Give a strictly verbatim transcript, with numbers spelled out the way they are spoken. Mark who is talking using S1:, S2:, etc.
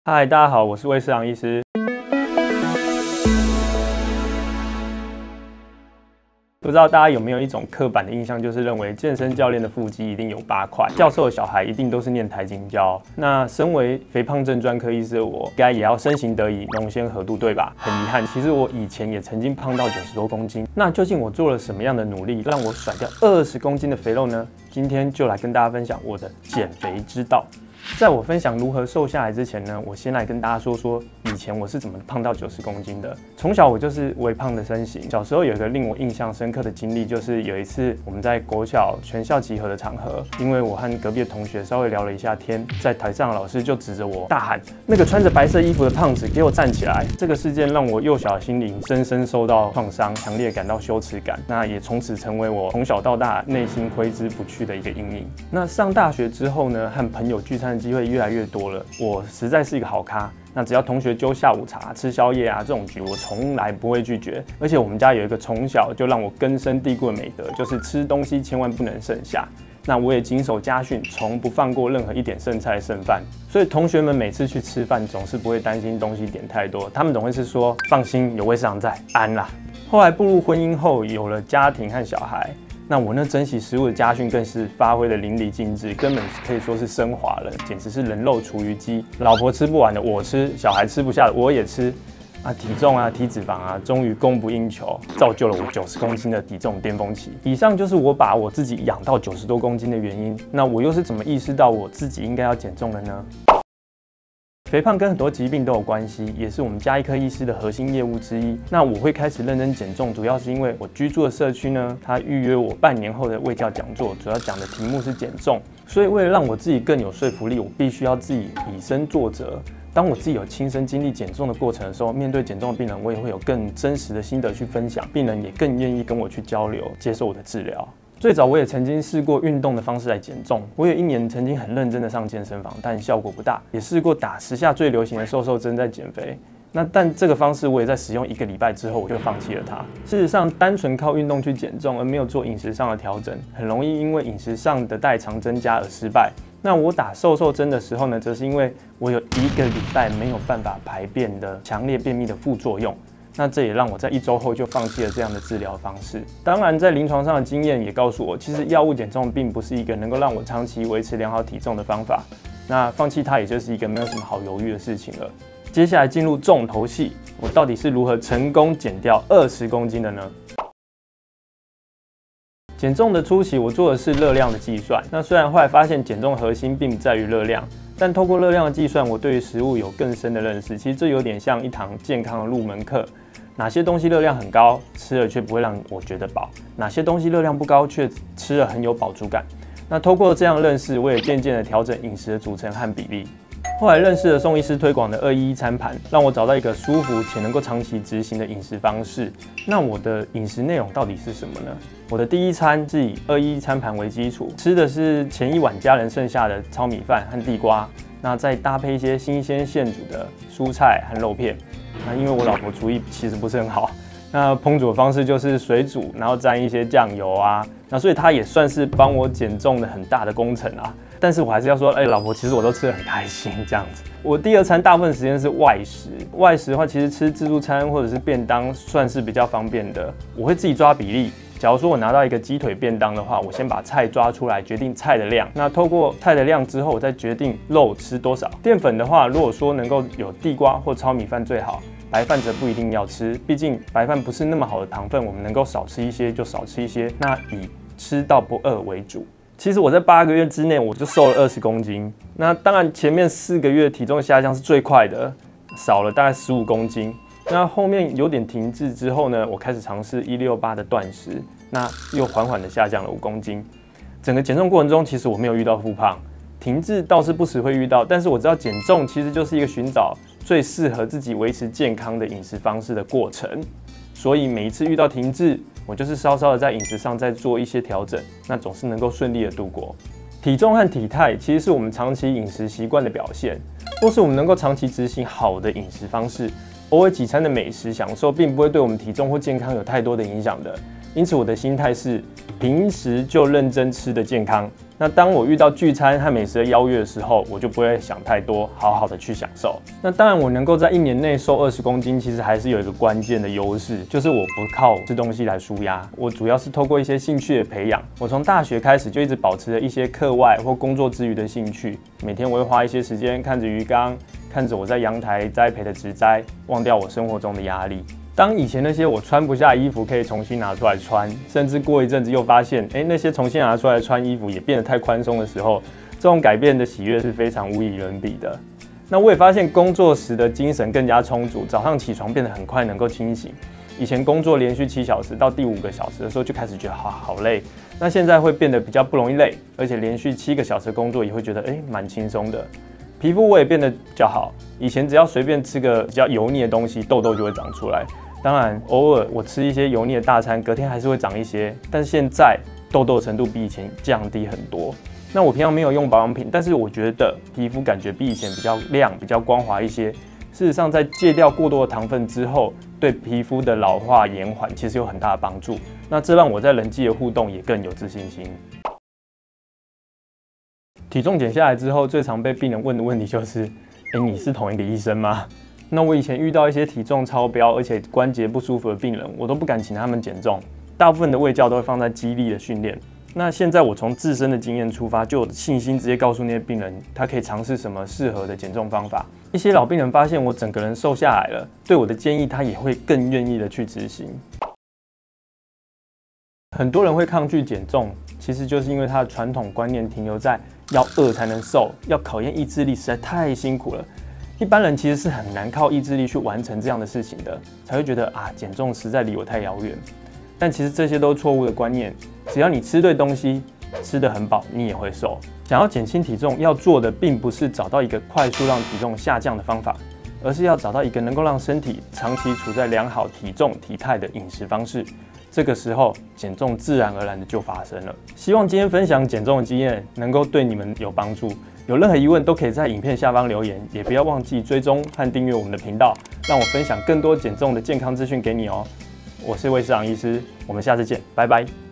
S1: 嗨，大家好，我是魏世航医师。不知道大家有没有一种刻板的印象，就是认为健身教练的腹肌一定有八块，教授的小孩一定都是念台清交。那身为肥胖症专科医师的我，应该也要身形得宜，浓鲜合度，对吧？很遗憾，其实我以前也曾经胖到九十多公斤。那究竟我做了什么样的努力，让我甩掉二十公斤的肥肉呢？今天就来跟大家分享我的减肥之道。在我分享如何瘦下来之前呢，我先来跟大家说说以前我是怎么胖到九十公斤的。从小我就是微胖的身形。小时候有一个令我印象深刻的经历，就是有一次我们在国小全校集合的场合，因为我和隔壁的同学稍微聊了一下天，在台上的老师就指着我大喊：“那个穿着白色衣服的胖子，给我站起来！”这个事件让我幼小的心灵深深受到创伤，强烈感到羞耻感。那也从此成为我从小到大内心挥之不去的一个阴影。那上大学之后呢，和朋友聚餐的机会越来越多了，我实在是一个好咖。那只要同学揪下午茶、吃宵夜啊这种局，我从来不会拒绝。而且我们家有一个从小就让我根深蒂固的美德，就是吃东西千万不能剩下。那我也谨守家训，从不放过任何一点剩菜的剩饭。所以同学们每次去吃饭，总是不会担心东西点太多，他们总会是说：“放心，有魏市长在，安啦。”后来步入婚姻后，有了家庭和小孩。那我那珍惜食物的家训更是发挥得淋漓尽致，根本可以说是升华了，简直是人肉厨余机。老婆吃不完的我吃，小孩吃不下的我也吃。啊，体重啊，体脂肪啊，终于供不应求，造就了我九十公斤的体重巅峰期。以上就是我把我自己养到九十多公斤的原因。那我又是怎么意识到我自己应该要减重的呢？肥胖跟很多疾病都有关系，也是我们家医科医师的核心业务之一。那我会开始认真减重，主要是因为我居住的社区呢，他预约我半年后的卫教讲座，主要讲的题目是减重。所以为了让我自己更有说服力，我必须要自己以身作则。当我自己有亲身经历减重的过程的时候，面对减重的病人，我也会有更真实的心得去分享，病人也更愿意跟我去交流，接受我的治疗。最早我也曾经试过运动的方式来减重，我有一年曾经很认真的上健身房，但效果不大。也试过打时下最流行的瘦瘦针在减肥，那但这个方式我也在使用一个礼拜之后，我就放弃了它。事实上，单纯靠运动去减重，而没有做饮食上的调整，很容易因为饮食上的代偿增加而失败。那我打瘦瘦针的时候呢，则是因为我有一个礼拜没有办法排便的强烈便秘的副作用。那这也让我在一周后就放弃了这样的治疗方式。当然，在临床上的经验也告诉我，其实药物减重并不是一个能够让我长期维持良好体重的方法。那放弃它也就是一个没有什么好犹豫的事情了。接下来进入重头戏，我到底是如何成功减掉二十公斤的呢？减重的初期，我做的是热量的计算。那虽然后来发现减重核心并不在于热量，但透过热量的计算，我对于食物有更深的认识。其实这有点像一堂健康的入门课。哪些东西热量很高，吃了却不会让我觉得饱；哪些东西热量不高，却吃了很有饱足感。那透过这样认识，我也渐渐的调整饮食的组成和比例。后来认识了宋医师推广的二一一餐盘，让我找到一个舒服且能够长期执行的饮食方式。那我的饮食内容到底是什么呢？我的第一餐是以二一一餐盘为基础，吃的是前一晚家人剩下的糙米饭和地瓜，那再搭配一些新鲜现煮的蔬菜和肉片。那因为我老婆厨艺其实不是很好，那烹煮的方式就是水煮，然后沾一些酱油啊，那所以她也算是帮我减重的很大的工程啊。但是我还是要说，哎、欸，老婆，其实我都吃得很开心这样子。我第二餐大部分时间是外食，外食的话，其实吃自助餐或者是便当算是比较方便的。我会自己抓比例。假如说我拿到一个鸡腿便当的话，我先把菜抓出来，决定菜的量。那透过菜的量之后，我再决定肉吃多少。淀粉的话，如果说能够有地瓜或糙米饭最好，白饭则不一定要吃，毕竟白饭不是那么好的糖分，我们能够少吃一些就少吃一些。那以吃到不饿为主。其实我在八个月之内我就瘦了二十公斤。那当然前面四个月体重下降是最快的，少了大概十五公斤。那后面有点停滞之后呢，我开始尝试一六八的断食，那又缓缓的下降了五公斤。整个减重过程中，其实我没有遇到复胖，停滞倒是不时会遇到，但是我知道减重其实就是一个寻找最适合自己维持健康的饮食方式的过程。所以每一次遇到停滞，我就是稍稍的在饮食上再做一些调整，那总是能够顺利的度过。体重和体态其实是我们长期饮食习惯的表现，若是我们能够长期执行好的饮食方式，偶尔几餐的美食享受并不会对我们体重或健康有太多的影响的。因此我的心态是平时就认真吃的健康， 那当我遇到聚餐和美食的邀约的时候，我就不会想太多，好好的去享受。那当然，我能够在一年内瘦二十公斤，其实还是有一个关键的优势，就是我不靠吃东西来舒压，我主要是透过一些兴趣的培养。我从大学开始就一直保持着一些课外或工作之余的兴趣，每天我会花一些时间看着鱼缸，看着我在阳台栽培的植栽，忘掉我生活中的压力。当以前那些我穿不下衣服可以重新拿出来穿，甚至过一阵子又发现，哎，那些重新拿出来穿衣服也变得太宽松的时候，这种改变的喜悦是非常无以伦比的。那我也发现工作时的精神更加充足，早上起床变得很快能够清醒。以前工作连续七小时到第五个小时的时候就开始觉得好好累，那现在会变得比较不容易累，而且连续七个小时工作也会觉得哎蛮轻松的。皮肤我也变得比较好，以前只要随便吃个比较油腻的东西，痘痘就会长出来。当然，偶尔我吃一些油腻的大餐，隔天还是会长一些，但是现在痘痘的程度比以前降低很多。那我平常没有用保养品，但是我觉得皮肤感觉比以前比较亮、比较光滑一些。事实上，在戒掉过多的糖分之后，对皮肤的老化延缓其实有很大的帮助。那这让我在人际的互动也更有自信心。体重减下来之后，最常被病人问的问题就是：哎，你是同一个医生吗？那我以前遇到一些体重超标而且关节不舒服的病人，我都不敢请他们减重，大部分的卫教都会放在肌力的训练。那现在我从自身的经验出发，就有信心直接告诉那些病人，他可以尝试什么适合的减重方法。一些老病人发现我整个人瘦下来了，对我的建议他也会更愿意的去执行。很多人会抗拒减重，其实就是因为他的传统观念停留在要饿才能瘦，要考验意志力实在太辛苦了。一般人其实是很难靠意志力去完成这样的事情的，才会觉得啊，减重实在离我太遥远。但其实这些都是错误的观念，只要你吃对东西，吃得很饱，你也会瘦。想要减轻体重，要做的并不是找到一个快速让体重下降的方法，而是要找到一个能够让身体长期处在良好体重体态的饮食方式。这个时候，减重自然而然的就发生了。希望今天分享减重的经验能够对你们有帮助。有任何疑问都可以在影片下方留言，也不要忘记追踪和订阅我们的频道，让我分享更多减重的健康资讯给你哦。我是魏市长医师，我们下次见，拜拜。